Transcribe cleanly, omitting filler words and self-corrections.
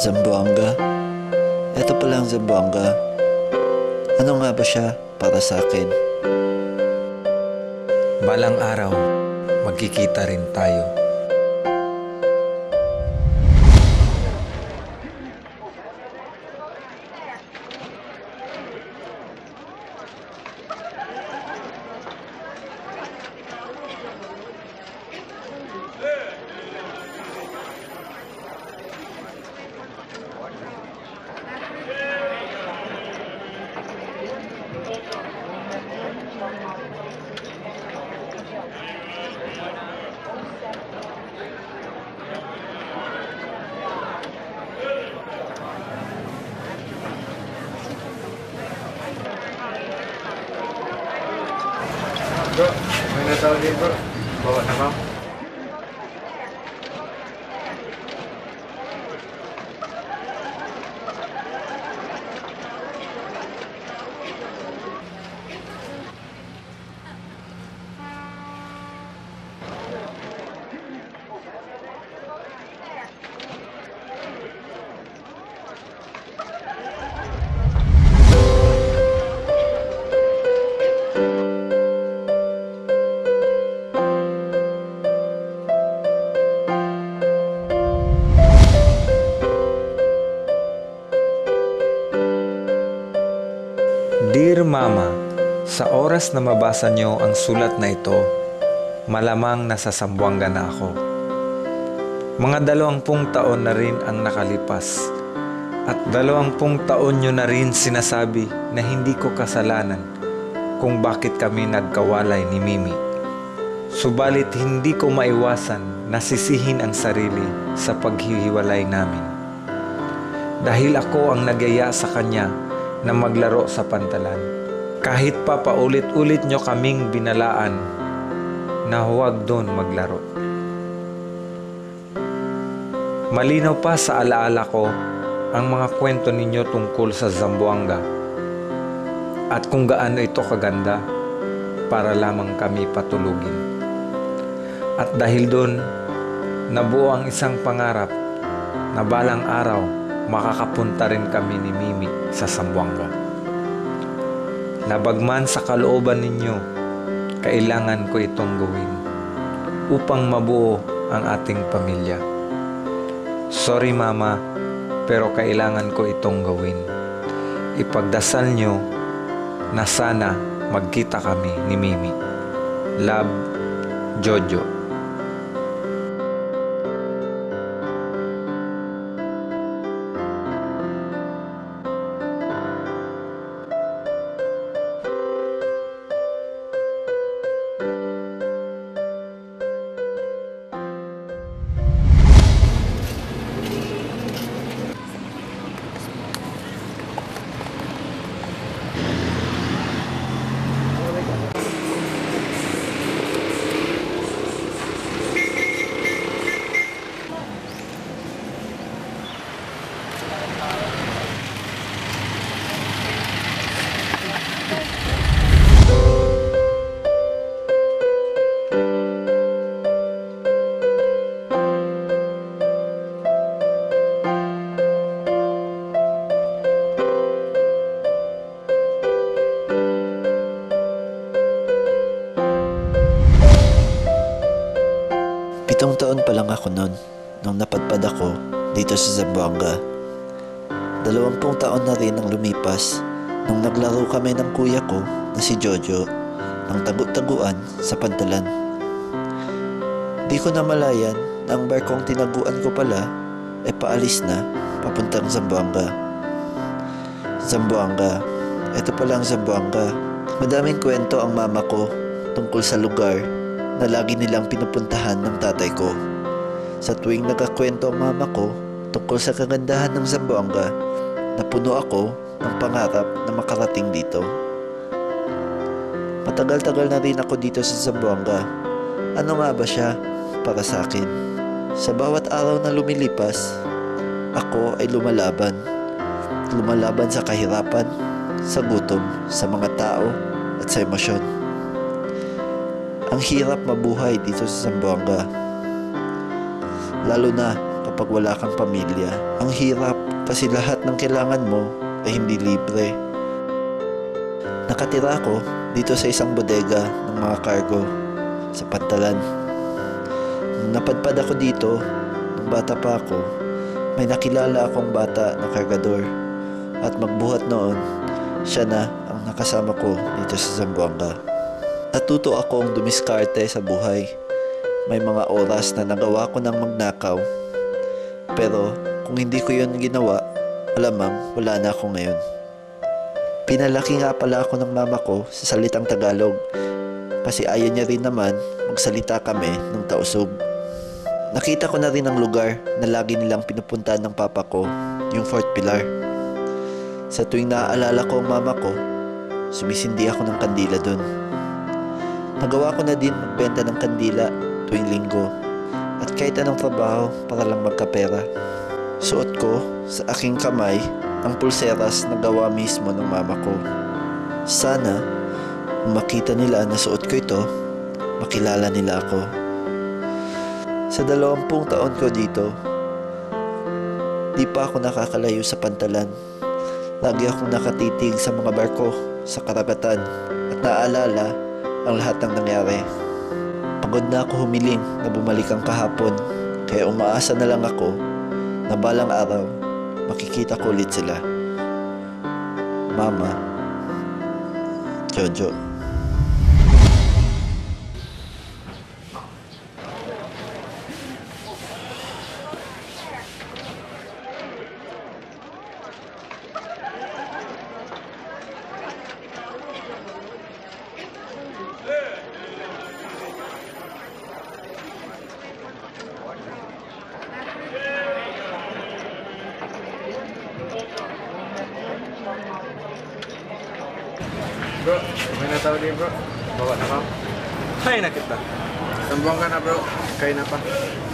Zamboanga? Ito pala ang Zamboanga. Ano nga ba siya para sa akin? Balang araw, magkikita rin tayo. Bro, may natawag din bro. Bawa na ma'am. Dear Mama, sa oras na mabasa niyo ang sulat na ito, malamang nasa Zamboanga na ako. Mga 20 taon na rin ang nakalipas at 20 taon niyo na rin sinasabi na hindi ko kasalanan kung bakit kami nagkawalay ni Mimi. Subalit hindi ko maiwasan na sisihin ang sarili sa paghihiwalay namin. Dahil ako ang nagyaya sa kanya na maglaro sa pantalan. Kahit pa paulit-ulit nyo kaming binalaan na huwag doon maglaro. Malinaw pa sa alaala ko ang mga kwento ninyo tungkol sa Zamboanga at kung gaano ito kaganda para lamang kami patulugin. At dahil doon, nabuo ang isang pangarap na balang araw makakapunta rin kami ni Mimi sa Zamboanga. Labagman sa kalooban ninyo, kailangan ko itong gawin upang mabuo ang ating pamilya. Sorry Mama, pero kailangan ko itong gawin. Ipagdasal nyo na sana magkita kami ni Mimi. Love, Jojo. Pitong taon pa lang ako noon nung napadpad ako dito sa Zamboanga. 20 taon na rin ang lumipas nung naglaro kami ng kuya ko na si Jojo ng tagu-taguan sa pantalan. Di ko namalayan na ang barkong tinaguan ko pala ay paalis na papuntang Zamboanga. Zamboanga, ito pala ang Zamboanga. Madaming kwento ang mama ko tungkol sa lugar na lagi nilang pinupuntahan ng tatay ko. Sa tuwing nagkakwento ang mama ko tungkol sa kagandahan ng Zamboanga, napuno ako ng pangarap na makarating dito. Matagal-tagal na rin ako dito sa Zamboanga. Ano nga ba siya para sa akin? Sa bawat araw na lumilipas, ako ay lumalaban. Lumalaban sa kahirapan, sa gutom, sa mga tao at sa emosyon. Ang hirap mabuhay dito sa Zamboanga. Lalo na kapag wala kang pamilya. Ang hirap kasi lahat ng kailangan mo ay hindi libre. Nakatira ako dito sa isang bodega ng mga cargo sa Pantalan. Nung napadpad ako dito, nung bata pa ako, may nakilala akong bata na kargador. At magbuhat noon, siya na ang nakasama ko dito sa Zamboanga. Natuto akong dumiskarte sa buhay. May mga oras na nagawa ko ng magnakaw. Pero kung hindi ko yun ginawa, alamang wala na ako ngayon. Pinalaki nga pala ako ng mama ko sa salitang Tagalog kasi ayaw niya rin naman magsalita kami ng tausog. Nakita ko na rin ang lugar na lagi nilang pinupuntahan ng papa ko, yung Fort Pilar. Sa tuwing naaalala ko ang mama ko, sumisindi ako ng kandila dun. Nagawa ko na din magbenta ng kandila tuwing linggo at kahit anong trabaho para lang magkapera. Suot ko sa aking kamay ang pulseras na gawa mismo ng mama ko. Sana, kung makita nila na suot ko ito, makilala nila ako. Sa 20 taon ko dito, di pa ako nakakalayo sa Pantalan. Lagi akong nakatitig sa mga barko sa karagatan at naaalala ang lahat ng nangyari. Pagod na ako humiling na bumalik ang kahapon, kaya umaasa na lang ako na balang araw makikita ko ulit sila. Mama, Jojo. Bro, may natao din bro. Bawa na ka. Hay na kita. Sambuanga na bro. Kayo na pa.